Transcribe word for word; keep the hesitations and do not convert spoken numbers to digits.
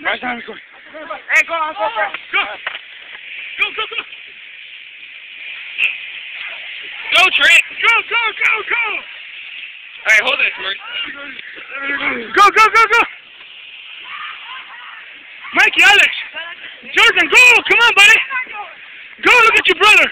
Right down the court. Hey, go on, go, bro. Go. Go, go, go. Go, Trent. Go, go, go, go. All right, hold it, Trent. Go, go, go, go. Mikey, Alex. Jordan, go. Come on, buddy. Go, look at your brother.